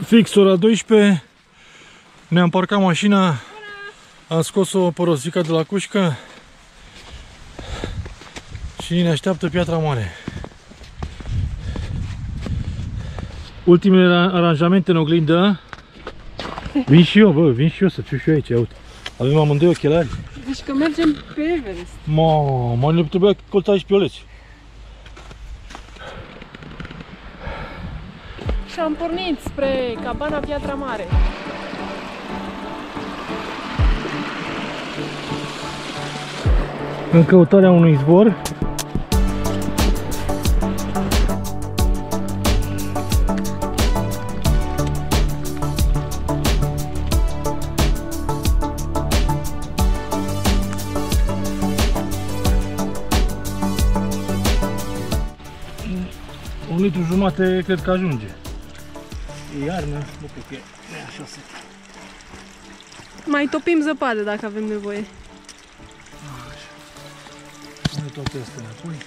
Fix ora 12, ne-am parcat mașina, am scos-o porosica de la cușcă și ne așteaptă Piatra Mare. Ultimele aranjamente în oglindă. Vin și eu, bă, vin și eu să fiu și eu aici, uite. Avem amândoi ochelari. Deci că mergem pe Everest. Mă, ne trebuia colțași pioleți. Și am pornit spre cabana Piatra Mare. În căutarea unui izvor. Un litru jumate cred că ajunge. E iarnă, nu cred că e așa să... Mai topim zăpadă dacă avem nevoie. Așa. Pune toate astea înapoi.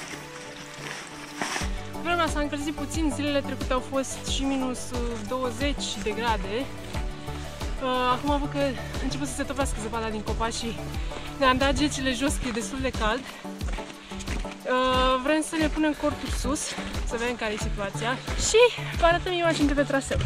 Vremea s-a încălzit puțin, zilele trecute au fost și minus 20 de grade. Acum văd că a început să se topească zăpada din copaci și ne-am dat gecile jos, că e destul de cald. Vrem să ne punem corturi sus, să vedem care e situația și vă arătăm imagini de pe traseu.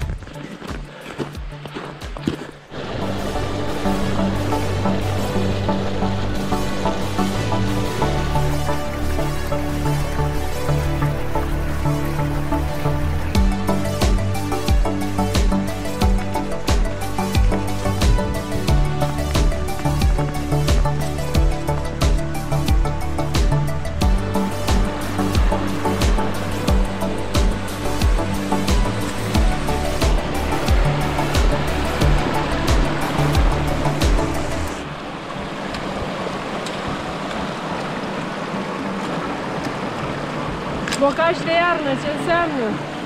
Bocaș de iarnă, ce înseamnă?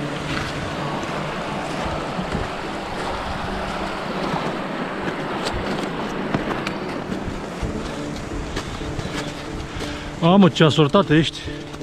Mamă, ce asortată ești!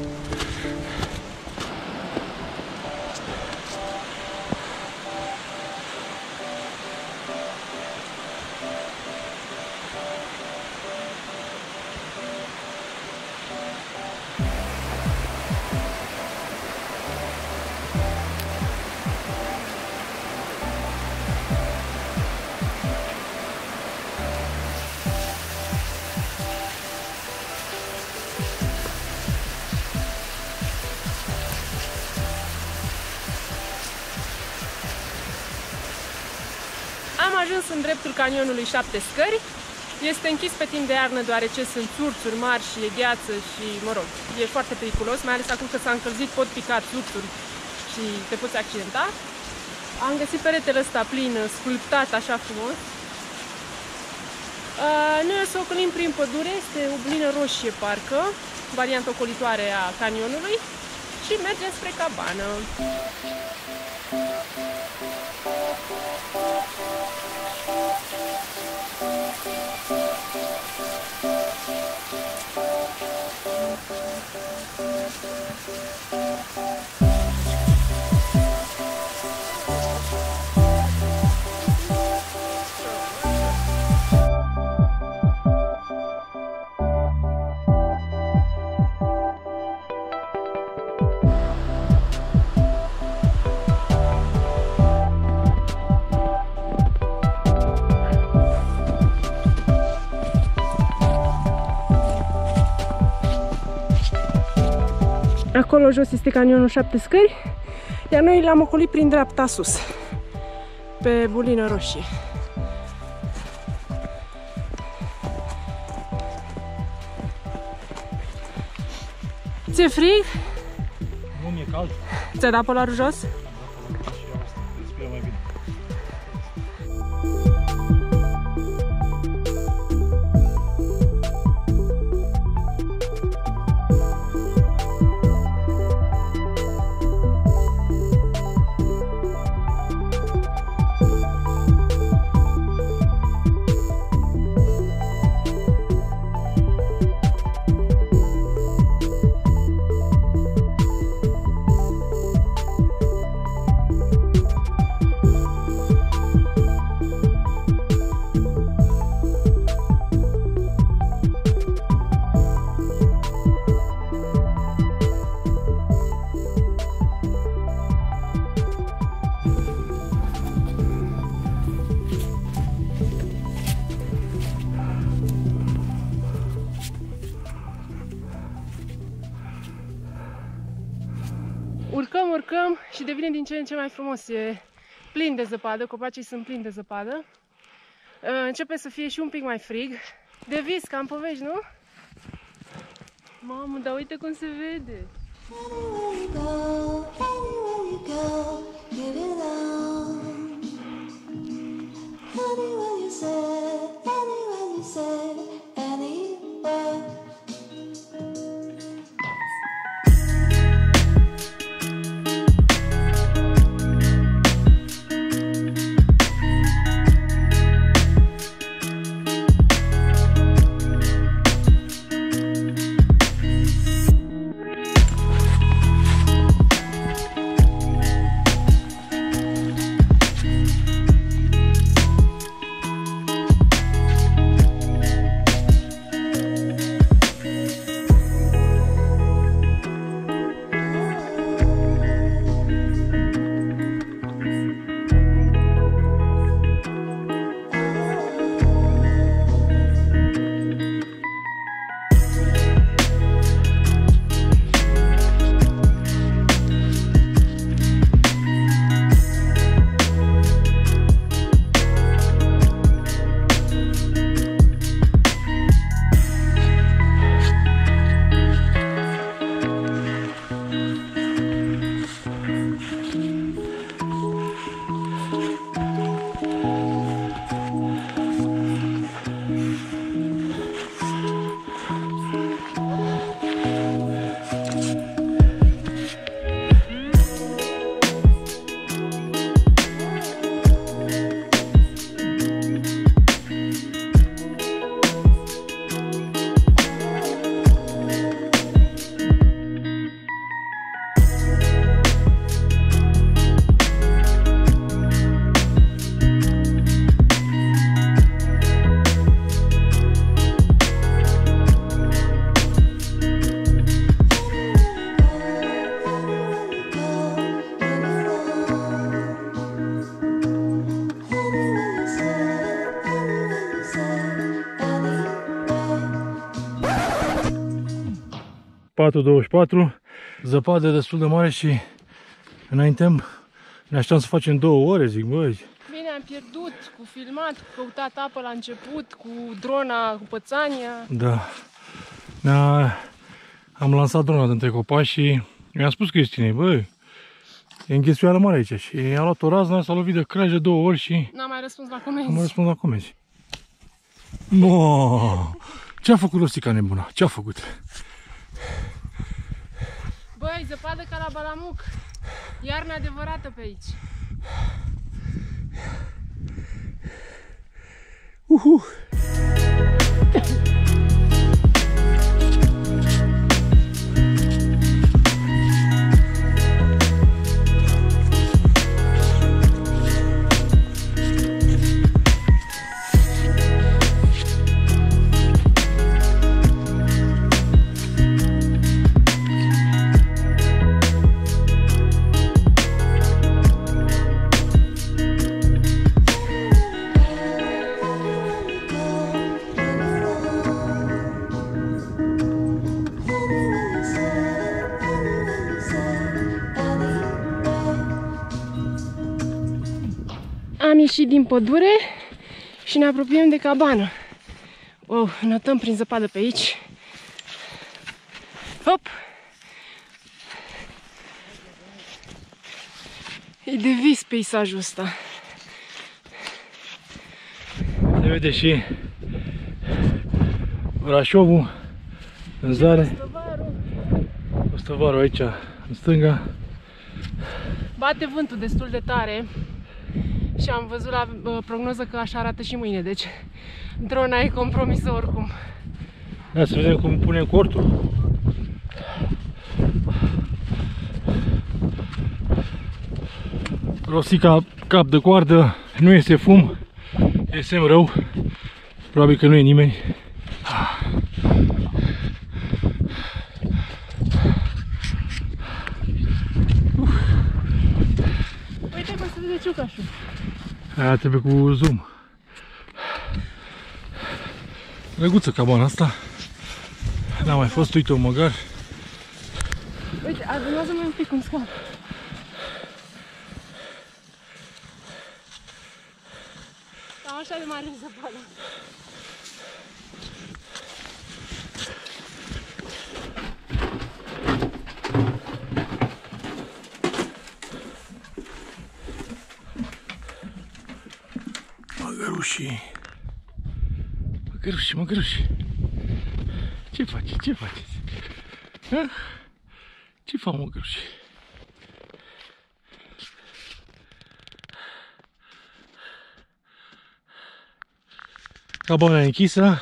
Am ajuns în dreptul canionului 7 Scări. Este închis pe timp de iarnă deoarece sunt țurțuri mari și e gheață și, mă rog, e foarte periculos, mai ales acum că s-a încălzit, pot pica țurțuri și te poți accidenta. Am găsit peretele ăsta plin, sculptat așa frumos. Noi o să ocolim prin pădure, este o blină roșie parcă, variantă ocolitoare a canionului și mergem spre cabană. Acolo jos este canionul 7 Scări, iar noi l-am ocolit prin dreapta sus, pe bulină roșie. Ți-e frig? Nu, mi-e cald. Ți-ai dat polarul jos? urcăm și devine din ce în ce mai frumos. E plin de zăpadă, copacii sunt plini de zăpadă. Începe să fie și un pic mai frig. De vis, ca în povești, nu? Mamă, dar uite cum se vede! Zăpadă destul de mare și înaintăm, ne așteptam să facem 2 ore, zic, băi. Bine, am pierdut cu filmat, cu căutat apă la început, cu drona, cu pățania. Da. Am lansat drona dintre copaci și mi-a spus Cristinei, băi, e înghesuială mare aici. Și a luat o razna, s-a lovit de craj de 2 ori și... N-am mai răspuns la comenzi. N-am mai răspuns la comenzi. No! Ce-a făcut Rosica nebuna? Ce-a făcut? Băi, zăpadă ca la Balamuc. Iarna adevărată pe aici. Am ieșit din pădure și ne apropiem de cabană. Wow, notăm prin zăpadă pe aici. Hop! E de vis peisajul ăsta. Se vede și Brașovul în zare. Ostovarul aici în stânga. Bate vântul destul de tare. Și am văzut la prognoză că așa arată și mâine, deci drona e compromisă oricum. Da, să vedem cum punem cortul. Rosica cap de coardă, nu este fum, e semn rău, probabil că nu e nimeni. Uite cum se vede ciucașul. Aia trebuie cu zoom. Drăguță cabana asta. N-am mai fost, uite-o măcar. Uite, adunează-mă un pic cum scap. așa de mare zăpadă. Măgărușii. Măgăruși, măgăruși. Ce faceți? Ce faceți? Ha? Ce fac măgăruși? Cabana închisă.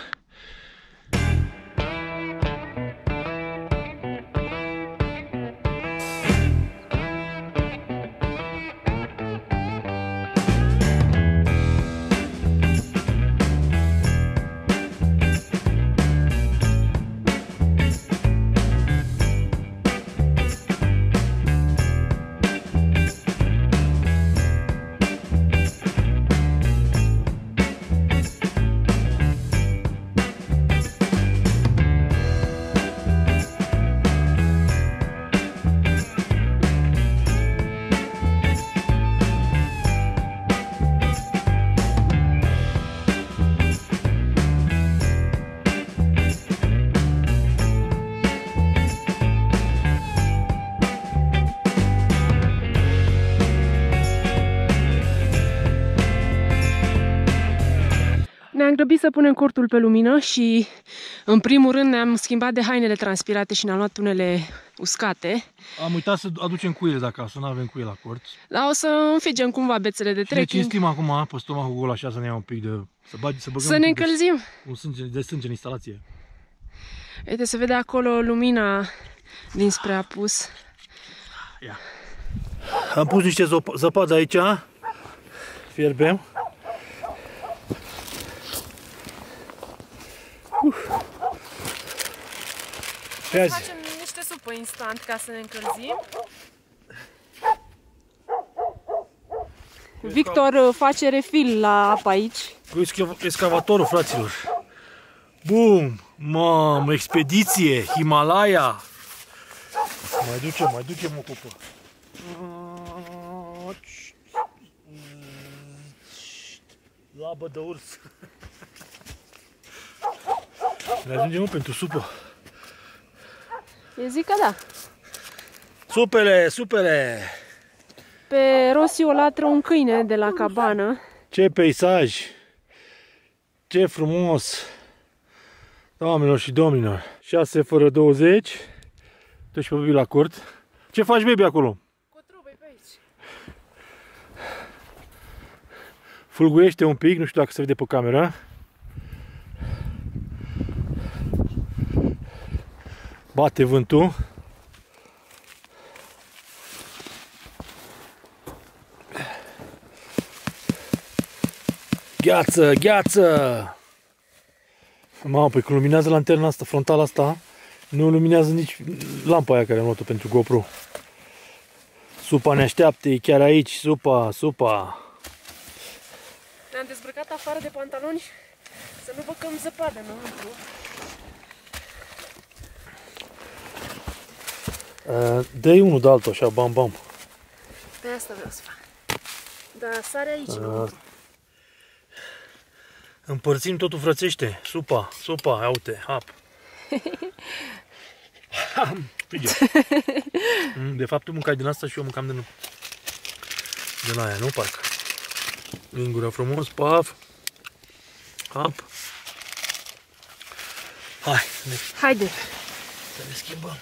Ne-am grăbit să punem cortul pe lumină și în primul rând ne-am schimbat de hainele transpirate și ne-am luat unele uscate. Am uitat să aducem cuiele de acasă, nu avem cuie la cort. Dar o să înfigem cumva bețele de trekking. Și ne cinstim acum pe stomacul gol așa să ne ia un pic de... Să ne încălzim. De sânge în instalație. Uite, se vede acolo lumina dinspre apus. Ia. Am pus niște zăpadă aici. Fierbem. Facem niște supă instant ca să ne încălzim. Victor face refill la apă aici. Cu excavatorul, fraților. Bum! Mamă, expediție! Himalaya! Mai ducem o cupă. Labă de urs. Ne ajungem pentru supă. Eu zic că da. Supele, supele! Pe Rossi o latră un câine de la cabană. Ce peisaj! Ce frumos! Doamnelor și domnilor! 6 fără 20. Tu și pe baby la cort. Ce faci, baby, acolo? Cotrubă pe aici. Fulguiește un pic, nu știu dacă se vede pe camera. Bate vântul. Gheață, gheață! Mamă, păi când luminează lanterna asta, frontala asta, nu luminează nici lampa aia care am luat-o pentru GoPro. Supa ne așteaptă, e chiar aici, supa, supa. Ne-am dezbrăcat afară de pantaloni să nu băcăm zăpadă înăuntru. Dă-i unul de altul așa, bam, bam. Pe asta vreau să fac. Dar sare aici, nu? Împărțim totul, frățește. Supa, supa, ia uite, hap. De fapt, tu mâncai din asta și eu mâncam din aia, nu? Parcă. Lingura frumos, paf. Hap. Hai. Haide. Să ne schimbăm.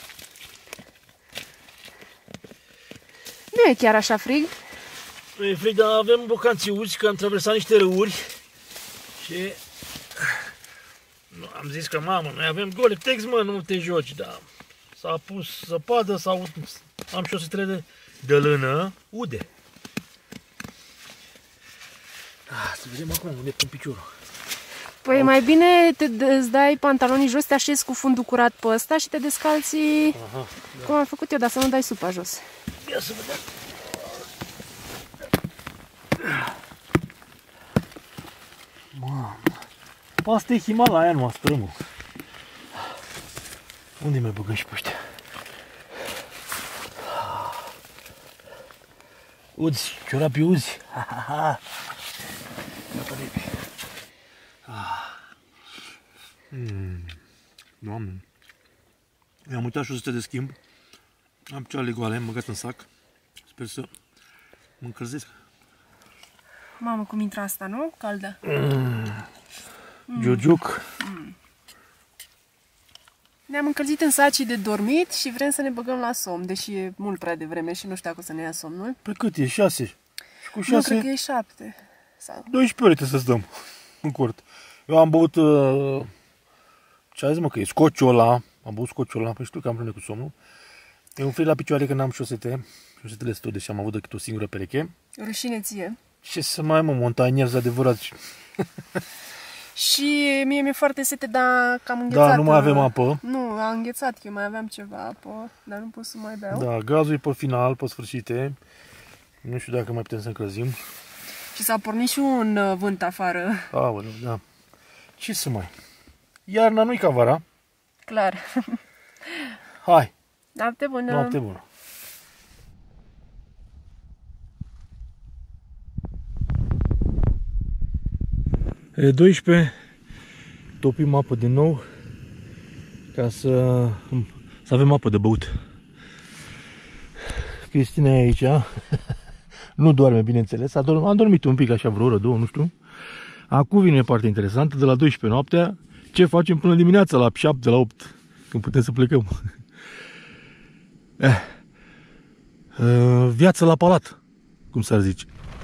Nu e chiar așa frig. Nu e frig, dar avem bocanțiuți, că am traversat niște râuri. Și am zis că, mamă, noi avem Gore-Tex, mă, nu te joci, dar s-a pus zăpadă, am și o setrele de lână, ude. Să vedem acum unde pun piciorul. Păi mai bine îți dai pantalonii jos, te așezi cu fundul curat pe ăsta și te descalți. Aha, da. Cum am făcut eu, dar să nu dai supa jos. Ia să vedem. Mamă. Asta e Himalaya noastră, mă. Unde mai băgăm și pe ăștia? Uzi, ciorapii uzi. Doamne. Mi-am uitat și 100 de schimb. Am picioarele goale, am băgat în sac. Sper să mă încălzesc. Mamă, cum intră asta, nu? Caldă. Giugiuc. Ne-am încălzit în sacii de dormit și vrem să ne băgăm la somn, deși e mult prea devreme și nu știu dacă o să ne ia somnul. Pe cât e? 6? Și cu 6? Nu, cred că e 7. Sau... 12 ore trebuie să stăm în cort. Eu am băut, ce ai zis mă, că e scociul ăla. Am băut scociul ăla, păi știu că am probleme cu somnul. E un frig la picioare că n-am șosete. Șosetele sunt tot, deși am avut decât o singură pereche. Rușine ție. Ce să mai mă, montanieri adevărați. Și mie mi-e foarte sete, dar cam înghețat. Da, nu mai avem apă. Nu, a înghețat, că eu mai aveam ceva apă, dar nu pot să mai beau. Da, gazul e pe final, pe sfârșite. Nu știu dacă mai putem să încălzim. Și s-a pornit și un vânt afară. Aoleu, da. Ce să mai... Iarna nu-i ca vara. Clar. Hai, Noapte bună. noapte bună. E 12, topim apă din nou ca să avem apă de băut. Cristina e aici, nu doarme, bineînțeles, am dormit un pic așa, vreo oră, două, nu știu. Acum vine partea interesantă, de la 12 noaptea, ce facem până dimineața, la 7, la 8, când putem să plecăm. Viață la palat, cum s-ar zice.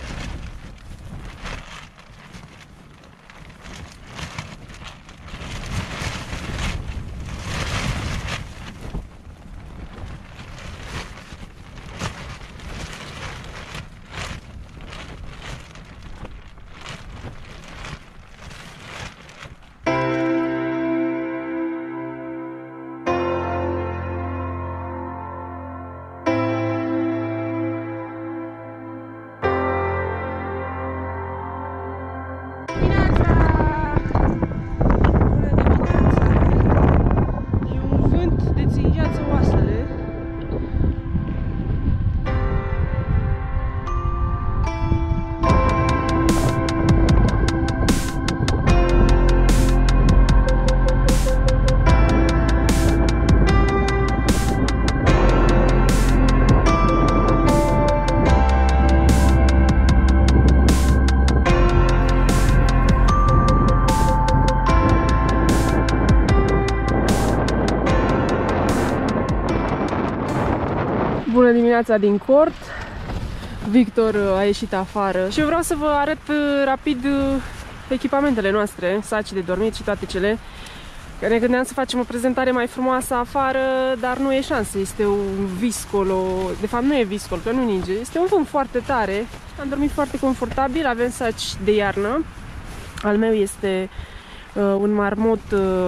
Bună dimineața din cort. Victor a ieșit afară și eu vreau să vă arăt rapid echipamentele noastre, saci de dormit și toate cele. Că ne gândeam să facem o prezentare mai frumoasă afară, dar nu e șansă, este un viscol, de fapt nu e viscol, că nu ninge, este un vânt foarte tare. Am dormit foarte confortabil, avem saci de iarnă. Al meu este un marmot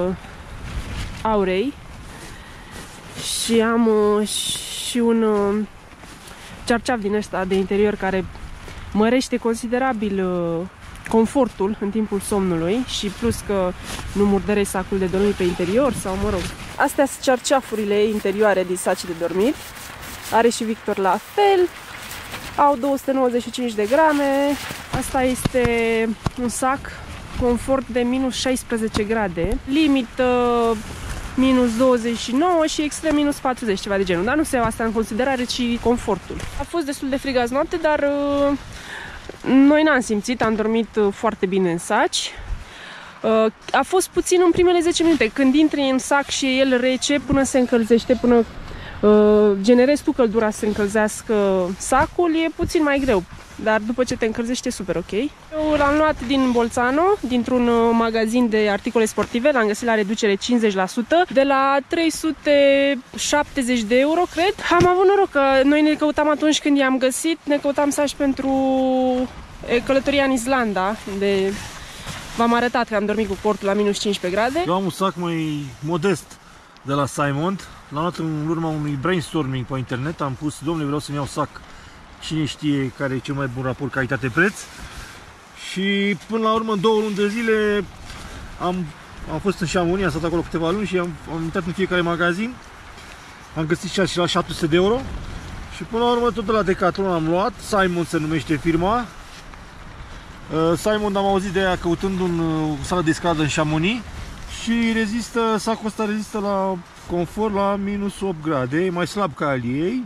aurei și am și un cearceaf din ăsta de interior care mărește considerabil confortul în timpul somnului și plus că nu murdărești sacul de dormit pe interior sau mă rog. Astea sunt cearceafurile interioare din saci de dormit. Are și Victor la fel. Au 295 de grame. Asta este un sac confort de minus 16 grade. Limită minus 29 și extrem minus 40, ceva de genul. Dar nu se ia asta în considerare, ci confortul. A fost destul de frig azi noapte, dar noi n-am simțit, am dormit foarte bine în saci. A fost puțin în primele 10 minute, când intri în sac și e el rece, până se încălzește, până generezi tu căldura să încălzească sacul, e puțin mai greu. Dar după ce te încălzește e super ok. Eu l-am luat din Bolzano, dintr-un magazin de articole sportive, l-am găsit la reducere 50%, de la 370 de euro, cred. Am avut noroc că noi ne căutam atunci când i-am găsit, ne căutam saci pentru călătoria în Islanda, unde v-am arătat că am dormit cu cortul la minus 15 grade. Eu am un sac mai modest de la Simon, l-am luat în urma unui brainstorming pe internet, am pus, domnule, vreau să-mi iau sac. Cine știe care e cel mai bun raport calitate-preț. Și până la urmă, în 2 luni de zile am fost în Chamonix, am stat acolo câteva luni și am intrat în fiecare magazin. Am găsit și la 700 de euro. Și până la urmă tot de la Decathlon am luat, Simon se numește firma. Simon am auzit de ea căutând o sală de escaladă în Chamonix și rezistă, sacul ăsta rezistă la confort la minus 8 grade, e mai slab ca al ei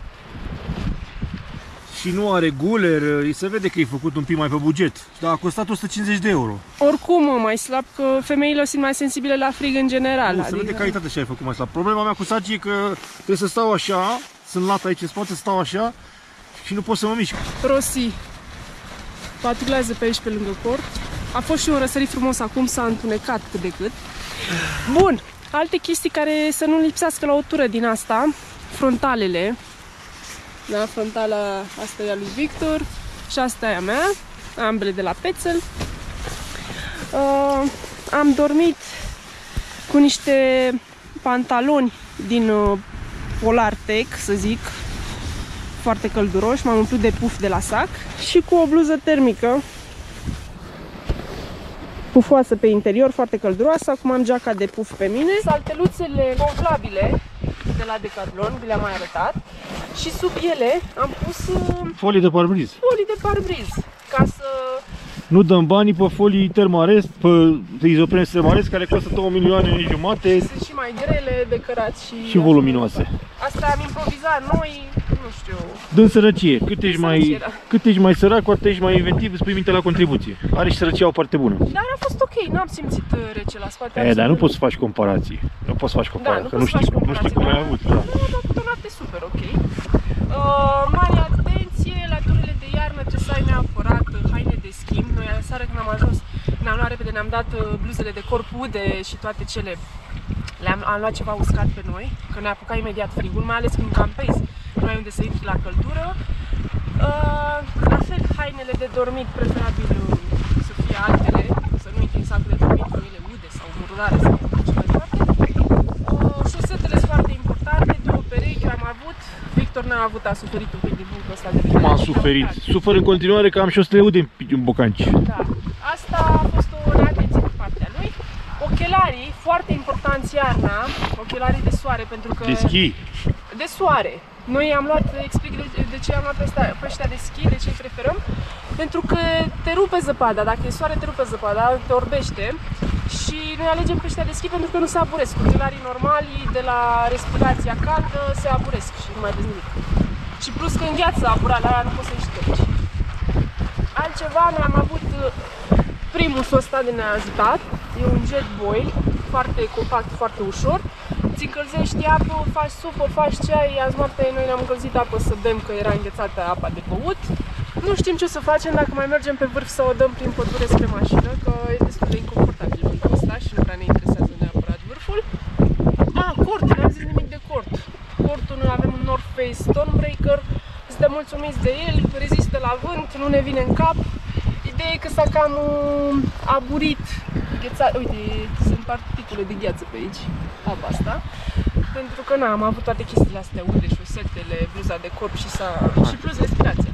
și nu are guler, se vede că e făcut un pic mai pe buget, dar a costat 150 de euro. Oricum, mai slab, că femeile sunt mai sensibile la frig în general. Se vede calitatea și ai făcut mai slab. Problema mea cu sacii e că trebuie să stau așa, sunt lat aici în spate, să stau așa și nu pot să mă mișc. Rossi patrulează pe aici pe lângă cort. A fost și un răsărit frumos, acum s-a întunecat cât de cât. Bun, alte chestii care să nu lipsească la o tură din asta, frontalele. Da, frontala asta e a lui Victor și asta e a mea, ambele de la Petzl. Am dormit cu niște pantaloni din Polartec, să zic, foarte călduroși, m-am umplut de puf de la sac și cu o bluză termică pufoasă pe interior, foarte călduroasă. Acum am geaca de puf pe mine. Salteluțele gonflabile de la Decathlon, vi le-am mai arătat. Și sub ele am pus Folii de parbriz. folii de parbriz, ca să... Nu dăm banii pe folii termarest, pe izoprene termarest, care costă 2 milioane în jumate. Sunt și mai grele de cărat și voluminoase. Asta am improvizat noi, nu știu. Dând sărăcie. Cât ești mai sărac, cu atât ești mai inventiv, îți pui minte la contribuție. Are și sărăcia o parte bună. Dar a fost ok, n-am simțit rece la spate. Dar nu poți să faci comparații. Nu poți să faci comparații, că nu știi cum ai avut. Da. Nu, dar cu o noapte super ok. Mare atenție, la turile de iarnă trebuie să ai neapărat haine de schimb. Noi seara când am ajuns, ne-am luat repede, ne-am dat bluzele de corp ude și toate cele. Am luat ceva uscat pe noi, că ne-a apucat imediat frigul, mai ales când campezi. Nu ai unde să intri la căldură. La fel, hainele de dormit, preferabil să fie altele, să nu intri în sacul de dormit, mâinile ude sau mururare sau ce mai departe. Șosetele sunt foarte importante, 2 perechi am avut. Victor n-a avut, a suferit un pic din punctul ăsta de vedere. Cum am suferit? Sufăr în continuare că am șosele ude în bocanci. Da. Asta a fost o neatenție pe partea lui. Ochelarii, foarte importanți iarna, ochelarii de soare, pentru că... De schi. De soare. Noi am luat, explic de ce am luat pe ăștia de schi, de ce îi preferăm. Pentru că te rupe zăpada, dacă e soare te rupe zăpada, te orbește. Și noi alegem pe ăștia de schi pentru că nu se aburesc. Ochelarii normali de la respirația caldă se aburesc și nu mai vezi nimic. Și plus că îngheață aburala aia, nu poți să-i ștergi. Altceva, noi am avut primul ăsta de ne-a ajutat. E un jet boil, foarte compact, foarte ușor. Ți încălzești apă, faci supă, faci ceai. Azi noapte noi ne-am încălzit apă să bem, că era înghețată apa de băut. Nu știm ce o să facem, dacă mai mergem pe vârf să o dăm prin pădure spre mașină, că e destul de inconfortabil vârful ăsta și nu prea ne interesează neapărat vârful. Cort, n-am zis nimic de cort. Cortul, noi avem un North Face Stormbreaker, suntem mulțumiți de el, rezistă la vânt, nu ne vine în cap. Ideea e că s-a cam aburit, ghețat, uite, sunt particule de gheață pe aici, apa asta. Pentru că am avut toate chestiile astea, ude, șosetele, bluza de corp și plus respirația.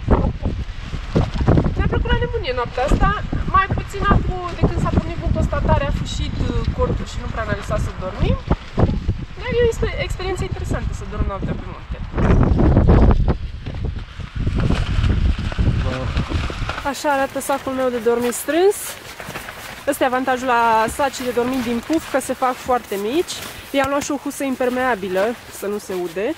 Ne-a plăcut la nebunie noaptea asta, mai puțin de când s-a pornit vântul ăsta tare, a fâșit corpul și nu prea ne-a lăsat să dormim. Dar e o experiență interesantă să dorm noaptea pe munte. Așa arată sacul meu de dormit strâns. Ăsta e avantajul la sacii de dormit din puf, că se fac foarte mici. I-am luat și o husă impermeabilă, să nu se ude.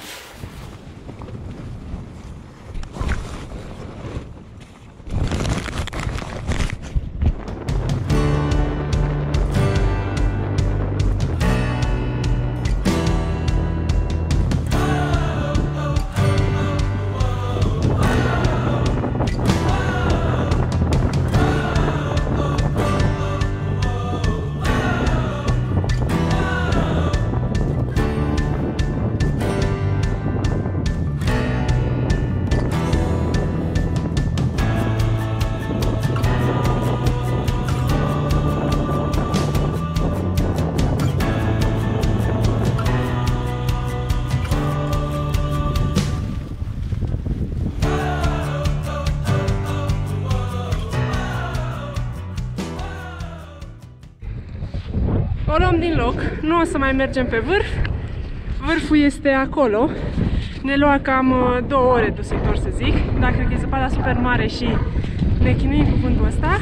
O luăm din loc, nu o să mai mergem pe vârf. Vârful este acolo. Ne lua cam 2 ore dus întors, să zic, dar cred că e zăpada super mare și ne chinuim cu vântul ăsta.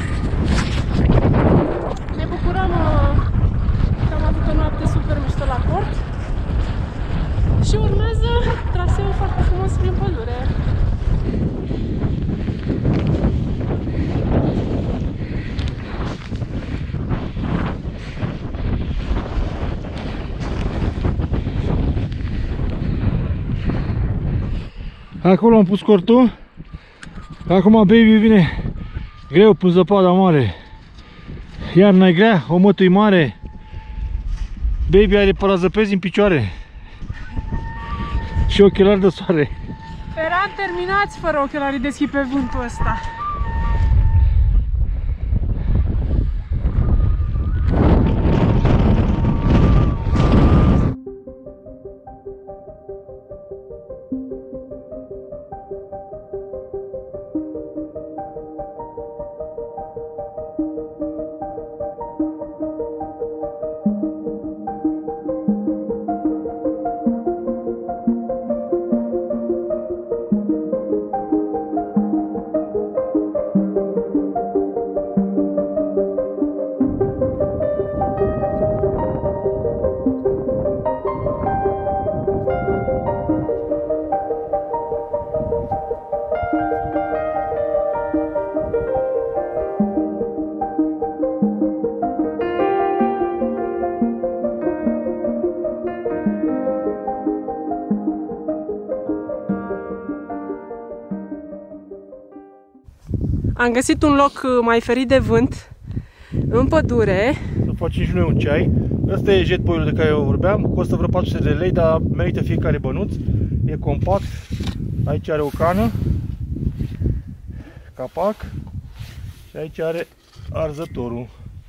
Ne bucurăm că am avut o noapte super mișto la port și urmează traseul foarte frumos prin pădure. Acolo am pus cortul. Acum baby vine greu până zăpada mare. Iarna e grea, omotul e mare. Baby are parazăpezi în picioare și ochelari de soare. Eram terminați fără ochelarii deschid pe vântul ăsta. Am găsit un loc mai ferit de vânt, în pădure. Să facem și noi un ceai. Ăsta e jetboiul de care eu vorbeam. Costă vreo 400 de lei, dar merită fiecare bănuț. E compact. Aici are o cană, capac. Și aici are arzătorul.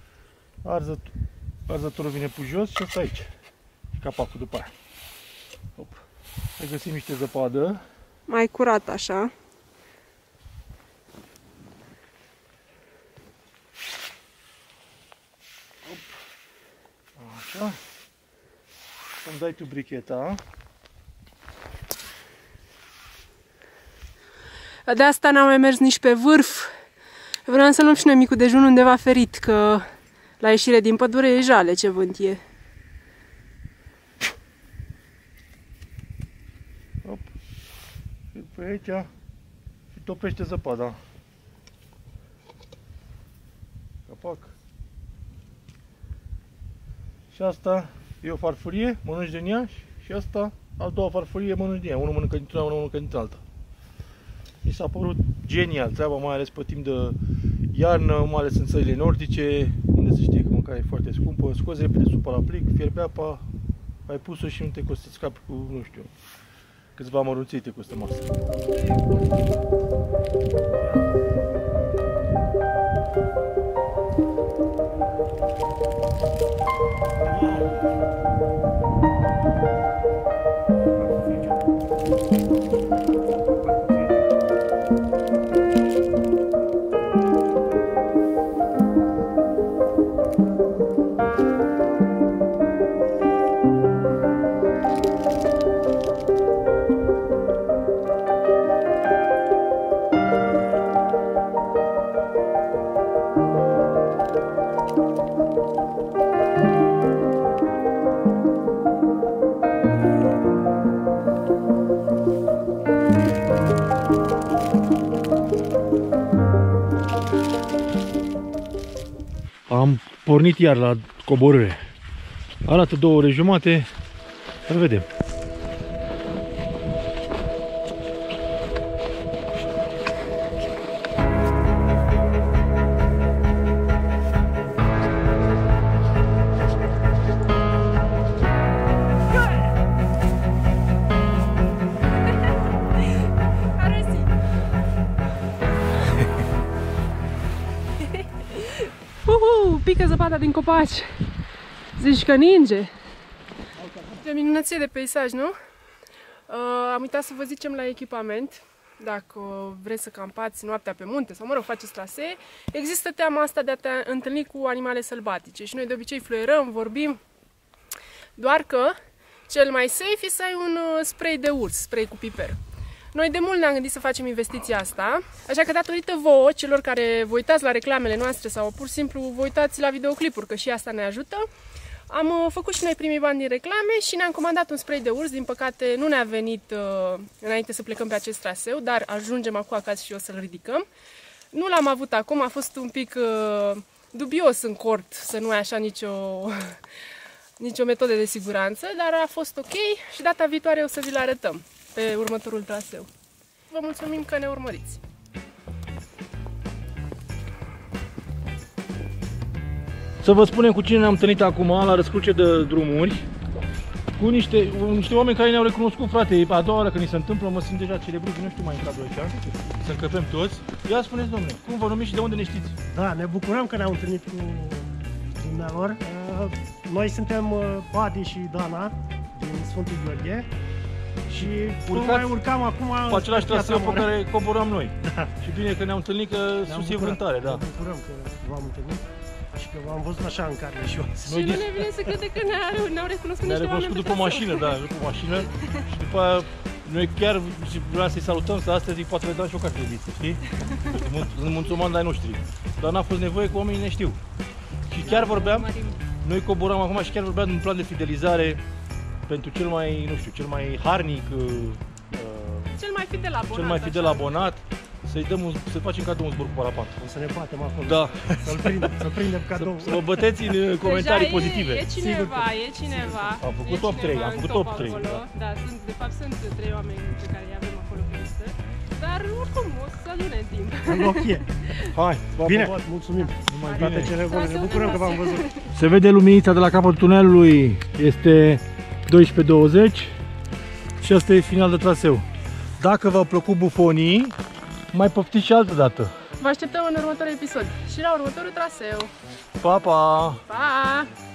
Arzătorul vine pe jos și ăsta aici. Capacul după aia. Să găsim niște zăpadă. Mai curat așa. Așa. Îmi dai tu bricheta. De asta n-am mai mers nici pe vârf. Vreau să luăm și noi micul dejun undeva ferit, că la ieșire din pădure e jale ce vânt e. Hop. Și pe aici și topește zăpada. Capac. Și asta e o farfurie, mănânci din ea, și asta, a doua farfurie, mănânci din ea. Unul mănâncă dintr-una, unul mănâncă dintr-alta. Mi s-a părut genial treaba, mai ales pe timp de iarnă, mai ales în țările nordice, unde se știe că mâncarea e foarte scumpă. Scoți repede supa la plic, fierbe apa, ai pus-o și nu te costă să scapi cu, nu știu, câțiva mărunții te costă masă. Am pornit iar la coborâre. Arată 2 ore jumate. Să vedem. Pică zăpada din copaci. Zici că ninge. E minunăție de peisaj, nu? Am uitat să vă zicem la echipament. Dacă vreți să campați noaptea pe munte sau, mă rog, faceți trasee, există teama asta de a te întâlni cu animale sălbatice. Și noi de obicei fluierăm, vorbim. Doar că Cel mai safe e să ai un spray de urs, spray cu piper. Noi de mult ne-am gândit să facem investiția asta, așa că datorită vouă, celor care vă uitați la reclamele noastre sau pur și simplu vă uitați la videoclipuri, că și asta ne ajută, am făcut și noi primii bani din reclame și ne-am comandat un spray de urs. Din păcate nu ne-a venit înainte să plecăm pe acest traseu, dar ajungem acum acasă și o să-l ridicăm. Nu l-am avut acum, a fost un pic dubios în cort să nu ai așa nicio metodă de siguranță, dar a fost ok și data viitoare o să vi-l arătăm pe următorul traseu. Vă mulțumim că ne urmăriți! Să vă spunem cu cine ne-am întâlnit acum la răscruce de drumuri. Cu niște oameni care ne-au recunoscut, frate. E a doua oară când ni se întâmplă, mă simt deja celebru, nu știu mai în cadrul ăștia. Să încăpem toți. Ia spuneți, domnule, cum vă numiți și de unde ne știți? Da, ne bucurăm că ne-am întâlnit cu dumnealor. Noi suntem Adi și Dana din Sfântul Gheorghe și mai urcam acum pe același traseu pe care coborăm noi. Da. Și bine că ne-am întâlnit, că sus e vântare, da. Ne bucurăm că v-am întâlnit și că v-am văzut așa în carne și oase. Și nu ne vine să crede că ne-au recunoscut niște oameni după mașină, da, după mașină. Și după aia, noi chiar vreau să-i salutăm, să astăzi poate le dăm și o carte de viță, știi? Sunt mulțumani ai noștri. Dar n-a fost nevoie că oamenii ne știu. Și chiar vorbeam, noi coborăm acum și chiar vorbeam de un plan de fidelizare pentru cel mai, nu știu, cel mai harnic, cel mai fidel abonat, să facem cadou un zbor cu parapet. O să ne batem acolo. Da. Să prindem cadou. Să vă băteți în comentarii deja pozitive. E cineva. Am făcut top 3, am făcut top 3. Da, de fapt sunt 3 oameni pe care îi avem acolo pe listă. Dar oricum o să adune în timp. Hai, bine, mulțumim. Toate cele bune, ne bucurăm că v-am văzut. Se vede luminița de la capătul tunelului, este 12:20 și asta e final de traseu. Dacă v-au plăcut bufonii, mai poftiți și altă dată. Vă așteptăm în următorul episod și la următorul traseu. Pa, pa! Pa!